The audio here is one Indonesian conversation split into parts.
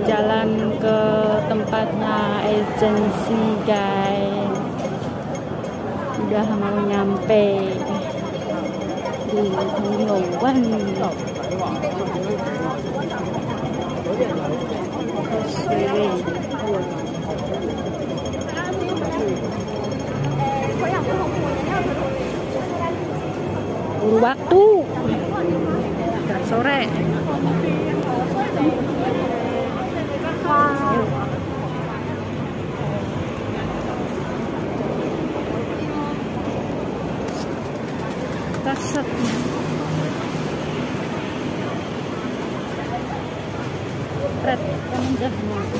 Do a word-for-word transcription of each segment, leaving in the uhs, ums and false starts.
jalan ke tempatnya agensi guys. Udah mau nyampe di Hongkong. Buru waktu udah sore. Kasat red yang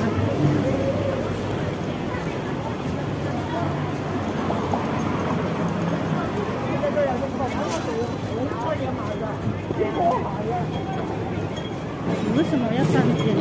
ini semuanya sanjin.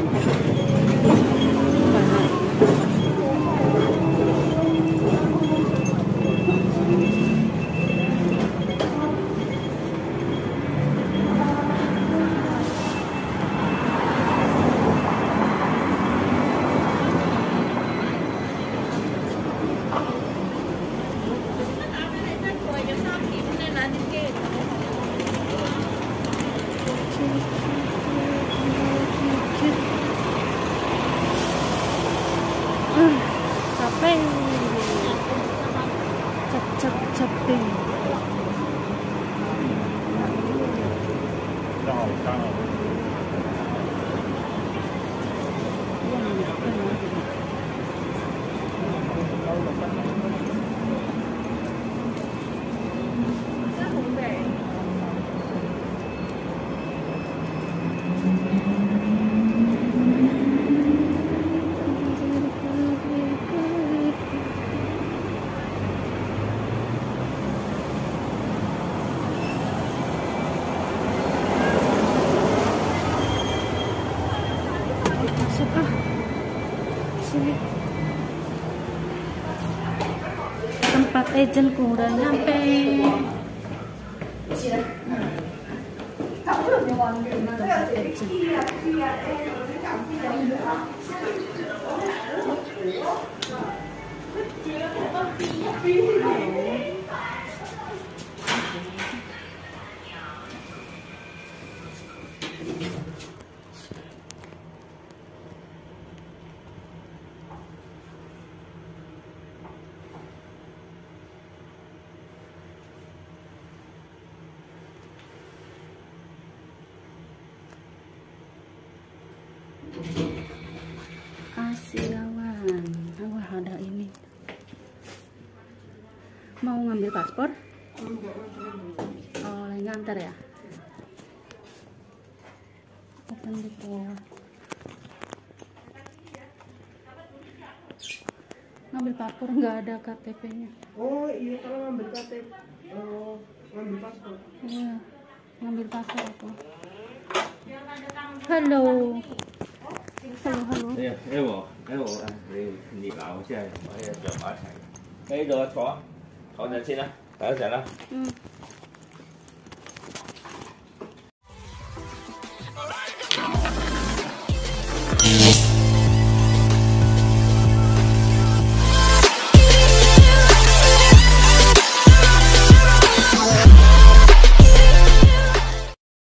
Capek, cap cap capek. Tempat agentku udah nyampe. Asiawan, wah ada ini. Mau ngambil paspor? Oh, lagi nganter ya? Open the door. Ngambil paspor nggak ada K T P-nya. Oh iya, kalau ngambil K T P, oh, ngambil paspor. Iya, ngambil paspor aku. Halo. Halo, halo. 哎呀，哎我，哎我，哎你你搞我先，我要做埋齊。呢度坐，坐陣先啦，等一陣啦。 嗯。